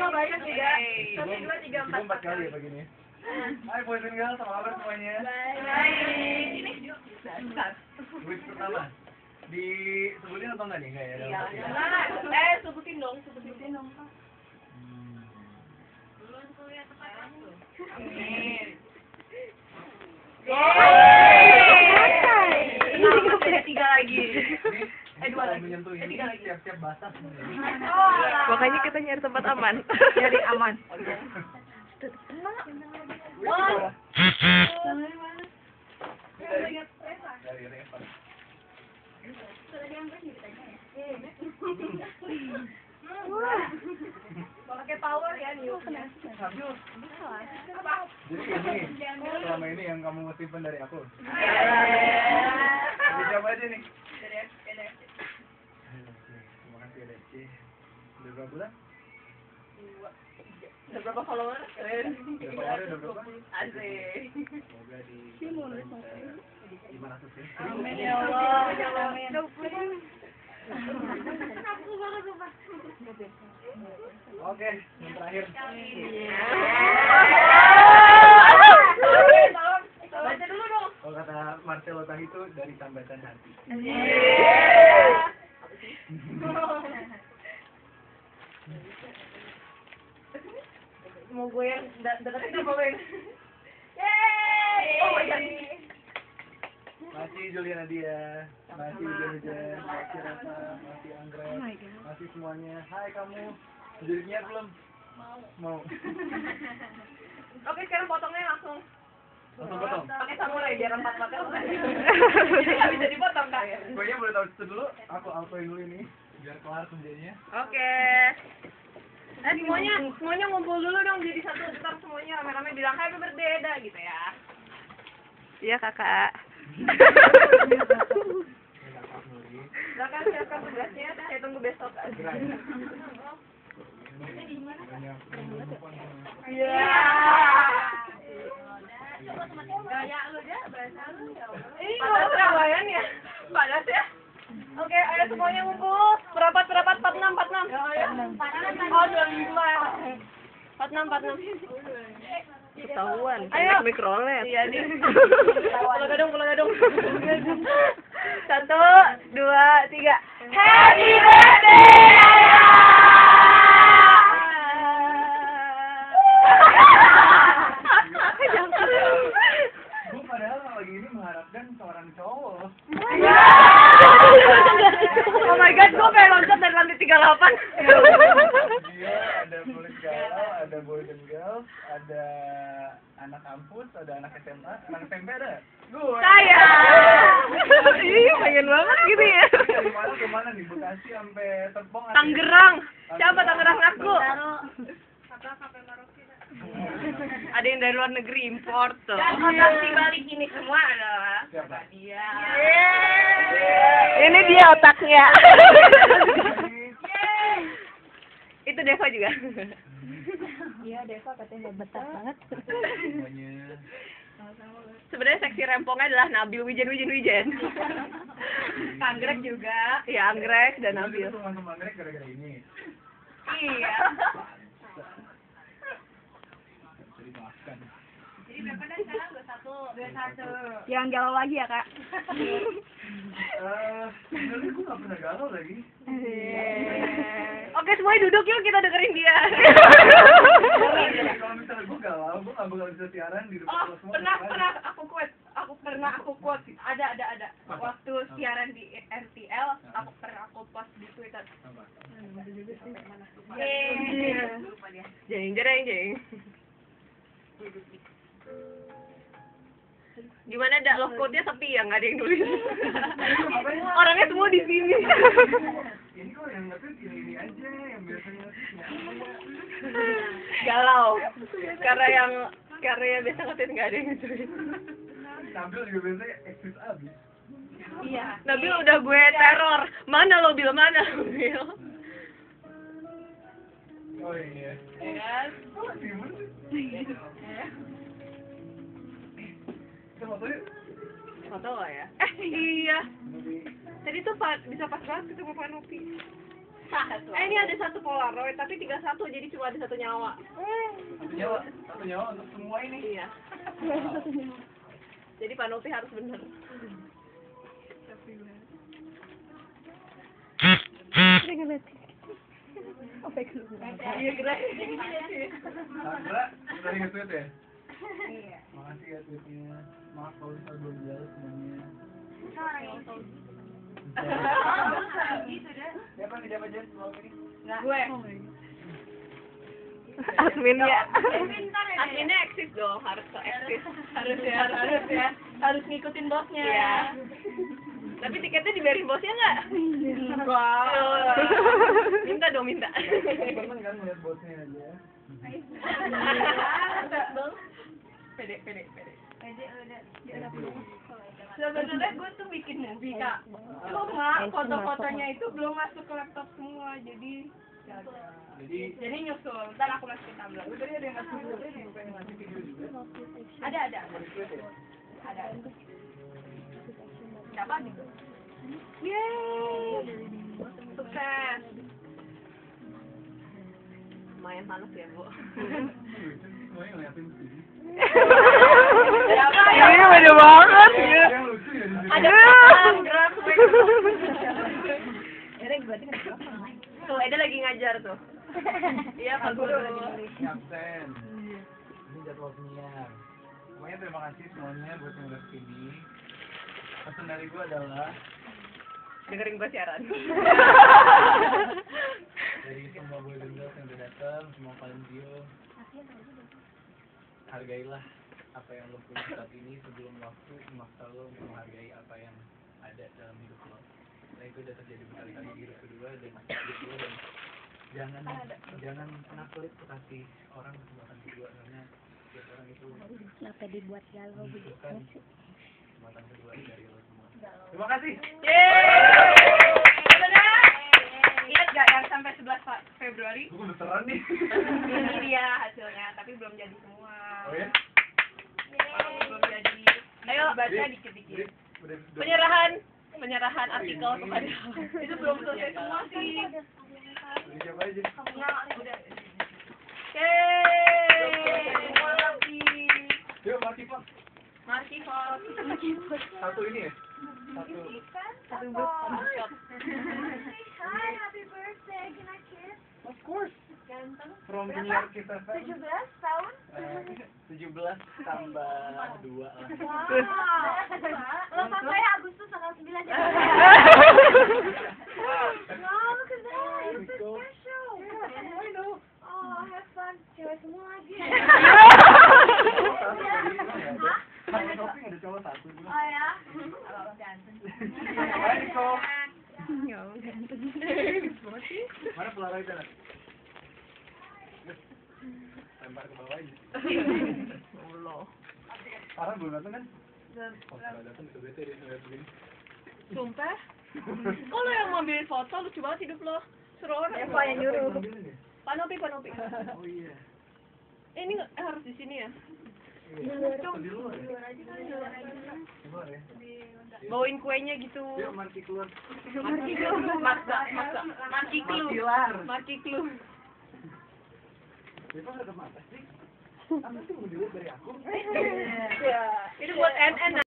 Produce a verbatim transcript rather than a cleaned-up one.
Oh, banyak tiga. Satu, dua, tiga, empat. Empat kali ya begini. Hai boys and girls, apa kabar semuanya? Baik. Ini Wis pertama. Disebutin atau enggak nih? Enggak ya? Iya. Dalam Eh, sebutin dong, sebutin dong. Hmm. Belum kuliah tepat waktu. Amin. Ini ada tiga lagi. Eh dua lagi. Menyentuh ini siap-siap basah sebenarnya. Makanya kita nyari tempat aman. Nyari aman. Wah. Dari Reva. Pakai power ya nih. Jadi ini selama ini yang kamu simpen dari aku. Coba aja nih. Terima kasih ya Deci. Udah berapa bulan? Udah berapa follower? Keren. Udah follower udah berapa? Asik. Semoga di lima ratus ya. Amin ya Allah. Amin. Oke, yang terakhir. Baca dulu dong. Kalau kata Marcelo tadi itu dari tambatan hati. Mau gue yang deketin apa gue? Yeay! Oh my god. Masih Juliana dia, masih Hujan-Hujan, masih Rafa, masih Anggrek, masih semuanya. Hai kamu, jadi niat belum? Mau. Mau. Oke, sekarang potongnya langsung. Langsung potong. Pakai samurai biar empat potong. Jadi nggak bisa dipotong kak. Pokoknya boleh tahu itu dulu, aku altoin dulu ini, biar kelar kerjanya. Oke. Eh semuanya, semuanya ngumpul dulu dong jadi satu, ntar semuanya rame-rame bilang happy birthday dah gitu ya. Iya kakak. Silakan siapkan tugasnya, saya tunggu besok. Iya. Gaya lu aja, bahasa lu ya. Ini nggak Surabaya ya, panas ya. Oke, ayo semuanya ngumpul. Perapat, perapat, empat enam, empat enam. Oh, dua lima. Empat enam, empat enam. Ketahuan. Ayo. Mikrolet. Iya nih. Pulau gadung, pulau gadung. Satu, dua, tiga. Happy birthday! Gue padahal lagi ini mengharapkan seorang cowok. Oh my god, gue pengen loncat dari lantai tiga puluh delapan. Dia ada kulit galau, ada boys and girls, ada anak kampus, ada anak S M A, anak S M P ada. Gue. Saya. Ih, pengen banget gitu ya. Dari mana ke mana nih? Bekasi sampai Serpong. Tangerang. Siapa Tangerang aku? Ada yang dari luar negeri import tuh. Dan otak di balik ini semua adalah Siapa? dia. Ini dia otaknya. Itu Deva juga. Iya, Deva katanya betah banget. Semuanya. Sebenarnya seksi rempongnya adalah Nabil Wijen Wijen Wijen. Anggrek juga. Iya, Anggrek dan Nabil. Itu langsung Anggrek gara-gara ini. Iya. Bisa dimaafkan. Jadi berapa dan sekarang dua satu. dua satu. Jangan galau lagi ya, Kak. Eh, sebenarnya gue gak pernah galau lagi. Oke, semuanya duduk yuk kita dengerin dia. Kalau misalnya gue galau, gue gak bakal bisa siaran di depan Oh, lo semua. pernah pernah aku quote. Aku pernah aku quote. Ada ada ada. Waktu siaran di R T L, aku pernah aku post di Twitter. Apa? Yeay. Jeng jeng jeng. Gimana dak lo quote-nya sepi ya, nggak ada yang nulis. Orangnya semua di sini. Ini kok yang ngetik ini-ini aja, yang biasanya Galau. Karena yang karena yang biasa ngetit nggak ada yang nulis. Nabil juga biasanya eksis abis. Iya. Nabil udah gue teror. Mana lo Bil, mana lo Bil? Oh iya. Ya kan? Oh, Simon sih. Kita foto yuk. Foto nggak ya? Eh iya. Tadi tuh pa- bisa pas banget ketemu Pak Nopi. Eh ini ada satu Polaroid tapi tiga satu jadi cuma ada satu nyawa. Satu nyawa, satu nyawa untuk semua ini. Iya. Jadi Pak Nopi harus bener. Iya gerak. Sandra, dari nge-tweet ya? Iya. Makasih ya tweetnya. Maaf kalau saya belum jelas semuanya. Siapa nih siapa Jen? Gue. Adminnya. Adminnya eksis dong, harus ke eksis. Harus ya, harus ya. Harus ngikutin bosnya. Iya. Tapi tiketnya dibayarin bosnya nggak? Wow. Minta dong, minta. Temen kan ngeliat bosnya aja. Pede, pede, pede. Pede udah. Sebenarnya gue tuh bikin movie kak. Cuma foto-fotonya itu belum masuk ke laptop semua, jadi Jadi jadi nyusul. Ntar aku masukin Tumblr. tadi ada yang ngasih video, tadi bukan yang ngasih video juga. Ada, ada. Ada. Siapa nih? Yeay! Sukses! Lumayan panas ya, Bu. Semuanya ngeliatin sini. Siapa Ini beda banget. Yang lucu ya di sini. Ada pelan, gerak, tuh, Eda lagi ngajar tuh. Iya, Pak Guru. Ini absen. Ini jadwal penyiar. Pokoknya terima kasih semuanya buat yang udah kesini. Pesan dari gue adalah Dengerin gue siaran. dari semua boy dan girls yang udah datang, semua kalian video, hargailah apa yang lo punya saat ini sebelum waktu memaksa lo untuk menghargai apa yang ada dalam hidup lo. Nah itu udah terjadi berkali-kali di hidup kedua dan hidup lo, dan jangan jangan pernah pelit untuk kasih orang kesempatan kedua, karena setiap orang itu Kenapa dibuat galau begitu bukan sih? kesempatan kedua dari lo semua. Terima kasih. Yeay! Dadah! Ingat gak yang sampai sebelas Februari? Gue beneran nih. Ini dia hasilnya, tapi belum jadi semua. Oh ya? Belum jadi. Ayo baca dikit-dikit. Udah, udah. Penyerahan, penyerahan artikel kepada. Itu belum selesai semua sih. Udah siapa aja? Udah. Yeay! Marki. Yuk, Marki Pak. Marki Fox. Satu ini ya? Satu. Satu bus. Hi, happy birthday. Can I kiss? Of course. Ganteng. From penyiar kita Pak. tujuh belas tahun? Eh, tujuh belas tambah dua lah. Wow. Ulang tahun saya Agustus tanggal sembilan Januari. Wow, look at that. It's so special. I know. Oh, have fun. Cewek semua lagi. Sama shopping ada cowok satu. Oh ya? Abang ganteng. Hai Niko. Ya, ganteng. Mana Polaroid dah? Lempar ke bawah aja. Allah. Sekarang belum datang kan? Oh, sekarang datang itu bete dia ngeliat begini. Sumpah? Kok lo yang ngambilin foto, lucu banget hidup lo. Suruh orang. Eva yang nyuruh. Pak Nopi, Pak Nopi. Oh iya. Eh, ini nggak- eh, harus di sini ya? Iya. Di luar ya? Di luar ya? Bawain kuenya gitu. Yuk, Marki keluar. Marki clue. Maksa, maksa. Marki clue. Markilar. Marki clue. Dewa nggak ada mata sih. Apa sih mau dilihat dari aku? Itu buat N N